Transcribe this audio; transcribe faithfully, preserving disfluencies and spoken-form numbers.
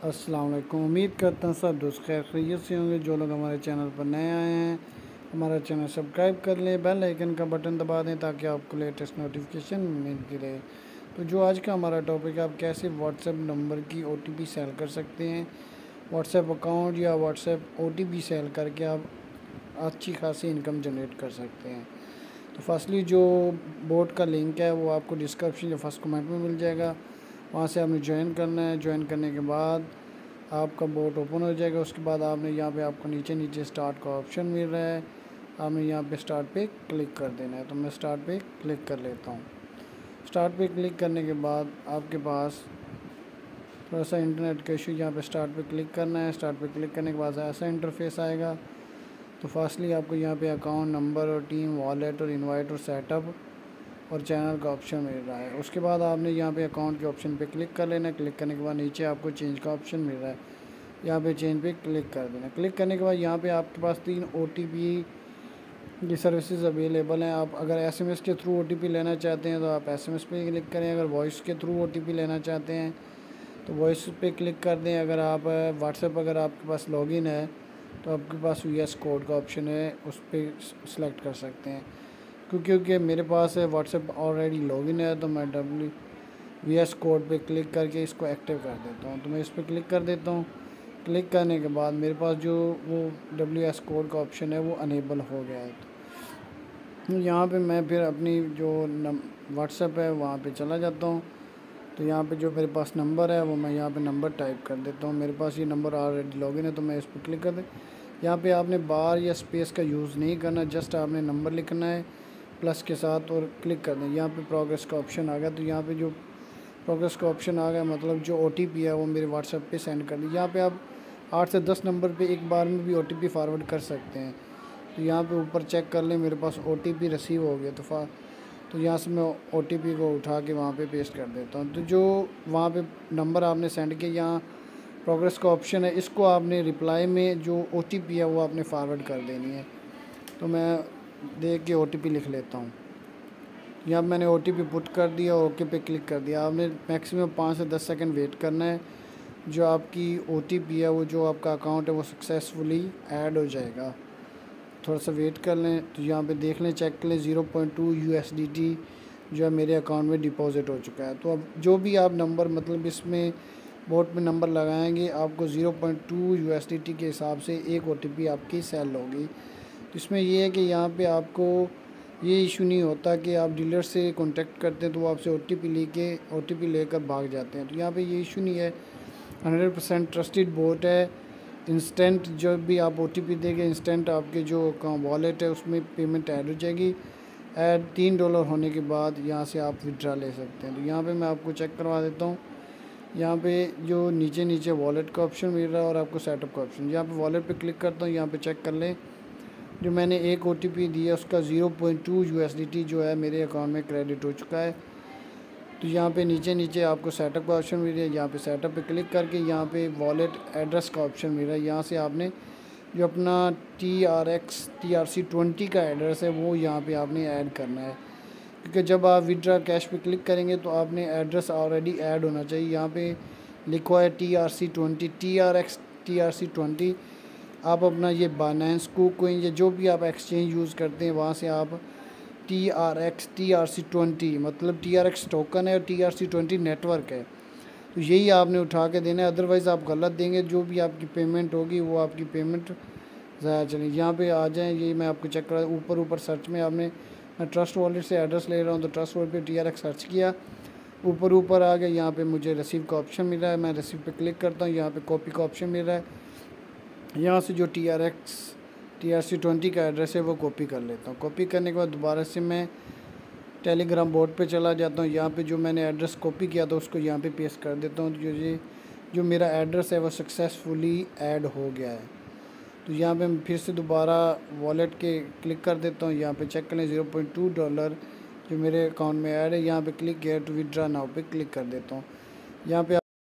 अस्सलाम वालेकुम। उम्मीद करता हूँ सब दोस्त खैर खैरियत से होंगे। जो लोग हमारे चैनल पर नए आए हैं हमारा चैनल सब्सक्राइब कर लें, बेल आइकन का बटन दबा दें ताकि आपको लेटेस्ट नोटिफिकेशन मिलती रहे। तो जो आज का हमारा टॉपिक है, आप कैसे व्हाट्सएप नंबर की ओटीपी सेल कर सकते हैं। व्हाट्सएप अकाउंट या व्हाट्सएप ओटीपी सेल करके आप अच्छी खासी इनकम जनरेट कर सकते हैं। तो फर्स्टली जो बोट का लिंक है वो आपको डिस्क्रिप्शन या फर्स्ट कमेंट में मिल जाएगा। वहाँ से आपने ज्वाइन करना है। ज्वाइन करने के बाद आपका बोट ओपन हो जाएगा। उसके बाद आपने यहाँ पे आपको नीचे नीचे स्टार्ट का ऑप्शन मिल रहा है, आपने यहाँ पे स्टार्ट पे क्लिक कर देना है। तो मैं स्टार्ट पे क्लिक कर लेता हूँ। स्टार्ट पे क्लिक करने के बाद आपके पास थोड़ा सा इंटरनेट का इशू, यहाँ पे स्टार्ट पे क्लिक करना है। स्टार्ट पे क्लिक करने के बाद ऐसा इंटरफेस आएगा। तो फर्स्टली आपको यहाँ पे अकाउंट नंबर और टीम वॉलेट और इनवाइट और सेटअप और चैनल का ऑप्शन मिल रहा है। उसके बाद आपने यहाँ पे अकाउंट के ऑप्शन पे क्लिक कर लेना है। क्लिक करने के बाद नीचे आपको चेंज का ऑप्शन मिल रहा है, यहाँ पे चेंज पे क्लिक कर देना। क्लिक करने के बाद यहाँ पे आपके पास तीन ओटीपी की सर्विसेज अवेलेबल हैं। आप अगर एसएमएस के थ्रू ओटीपी लेना चाहते हैं तो आप एसएमएस पे क्लिक करें। अगर वॉइस के थ्रू ओटीपी लेना चाहते हैं तो वॉइस पे क्लिक कर दें। अगर आप व्हाट्सएप अगर आपके पास लॉगिन है तो आपके पास वी एस कोड का ऑप्शन है, उस पर सेलेक्ट कर सकते हैं। क्योंकि मेरे पास व्हाट्सएप ऑलरेडी लॉगिन है तो मैं डब्ल्यू वी एस कोड पे क्लिक करके इसको एक्टिव कर देता हूँ। तो मैं इस पर क्लिक कर देता हूँ। क्लिक करने के बाद मेरे पास जो वो डब्ल्यू एस कोड का ऑप्शन है वो अनेबल हो गया है। तो यहाँ पे मैं फिर अपनी जो व्हाट्सएप है वहाँ पे चला जाता हूँ। तो यहाँ पे जो मेरे पास नंबर है वो मैं यहाँ पे नंबर टाइप कर देता हूँ। मेरे पास ये नंबर ऑलरेडी लॉगिन है तो मैं इस पर क्लिक कर दे। यहाँ पे आपने बार या स्पेस का यूज़ नहीं करना, जस्ट आपने नंबर लिखना है प्लस के साथ और क्लिक कर दें। यहाँ पे प्रोग्रेस का ऑप्शन आ गया। तो यहाँ पे जो प्रोग्रेस का ऑप्शन आ गया मतलब जो ओटीपी है वो मेरे व्हाट्सएप पे सेंड कर दी। यहाँ पे आप आठ से दस नंबर पे एक बार में भी ओटीपी फॉरवर्ड कर सकते हैं। तो यहाँ पे ऊपर चेक कर लें, मेरे पास ओटीपी रिसीव हो गया। तो फा तो यहाँ से मैं ओटीपी को उठा के वहाँ पे पेस्ट कर देता हूँ। तो जो वहाँ पे नंबर आपने सेंड किया, यहाँ प्रोग्रेस का ऑप्शन है, इसको आपने रिप्लाई में जो ओटीपी है वो आपने फॉरवर्ड कर देनी है। तो मैं देख के ओटीपी लिख लेता हूँ। यहाँ मैंने ओटीपी पुट कर दिया, ओके पे क्लिक कर दिया। आपने मैक्सिमम पाँच से दस सेकंड वेट करना है। जो आपकी ओटीपी है वो जो आपका अकाउंट है वो सक्सेसफुली ऐड हो जाएगा। थोड़ा सा वेट कर लें। तो यहाँ पे देख लें, चेक कर लें, zero point two U S D T जो है मेरे अकाउंट में डिपॉजिट हो चुका है। तो अब जो भी आप नंबर मतलब इसमें बोट में नंबर लगाएंगे आपको zero point two U S D T के हिसाब से एक ओटीपी आपकी सेल होगी। तो इसमें ये है कि यहाँ पे आपको ये इशू नहीं होता कि आप डीलर से कांटेक्ट करते हैं तो वो आपसे ओटीपी लेके ओटीपी लेकर भाग जाते हैं। तो यहाँ पे ये इशू नहीं है, हंड्रेड परसेंट ट्रस्टेड बोट है। इंस्टेंट जो भी आप ओटीपी देंगे इंस्टेंट आपके जो वॉलेट है उसमें पेमेंट ऐड हो जाएगी। ऐड तीन डॉलर होने के बाद यहाँ से आप विड्रा ले सकते हैं। तो यहाँ पे मैं आपको चेक करवा देता हूँ। यहाँ पे जो नीचे नीचे वॉलेट का ऑप्शन मिल रहा है और आपको सेटअप का ऑप्शन, यहाँ पे वॉलेट पे क्लिक करता हूँ। यहाँ पे चेक कर लें, जो मैंने एक ओटीपी दिया उसका ज़ीरो पॉइंट टू यूएसडीटी जो है मेरे अकाउंट में क्रेडिट हो चुका है। तो यहाँ पे नीचे नीचे आपको सेटअप का ऑप्शन मिल रहा है। यहाँ पे सेटअप पे क्लिक करके यहाँ पे वॉलेट एड्रेस का ऑप्शन मिल रहा है। यहाँ से आपने जो अपना T R X T R C twenty का एड्रेस है वो यहाँ पे आपने ऐड करना है। क्योंकि जब आप विड्रा कैश पे क्लिक करेंगे तो आपने एड्रेस ऑलरेडी ऐड होना चाहिए। यहाँ पे लिखा है T R C twenty T R X T R C twenty. आप अपना ये बाइनेंस कोइन या जो भी आप एक्सचेंज यूज़ करते हैं वहाँ से आप T R X T R C twenty मतलब टी आर एक्स टोकन है और T R C twenty network है, तो यही आपने उठा के देना है। अदरवाइज़ आप गलत देंगे, जो भी आपकी पेमेंट होगी वो आपकी पेमेंट ज़ाया चलेगी। यहाँ पे आ जाएँ, यही मैं आपको चेक करा। ऊपर ऊपर सर्च में आपने, मैं ट्रस्ट वॉलेट से एड्रेस ले रहा हूँ तो ट्रस्ट वॉलेट पे टी आर एक्स सर्च किया, ऊपर ऊपर आ गया। यहाँ पे मुझे रिसीव का ऑप्शन मिल रहा है, मैं रिसीव पे क्लिक करता हूँ। यहाँ पे कॉपी का ऑप्शन मिल रहा है, यहाँ से जो T R X T R C twenty का एड्रेस है वो कॉपी कर लेता हूँ। कॉपी करने के बाद दोबारा से मैं टेलीग्राम बोर्ड पे चला जाता हूँ। यहाँ पे जो मैंने एड्रेस कॉपी किया था उसको यहाँ पे पेस्ट कर देता हूँ। जो ये जो मेरा एड्रेस है वो सक्सेसफुली ऐड हो गया है। तो यहाँ पे फिर से दोबारा वॉलेट के क्लिक कर देता हूँ। यहाँ पे चेक करें, ज़ीरो पॉइंट टू डॉलर जो मेरे अकाउंट में ऐड है। यहाँ पे क्लिक किया टू विड्रा नाउ पे क्लिक कर देता हूँ। यहाँ पे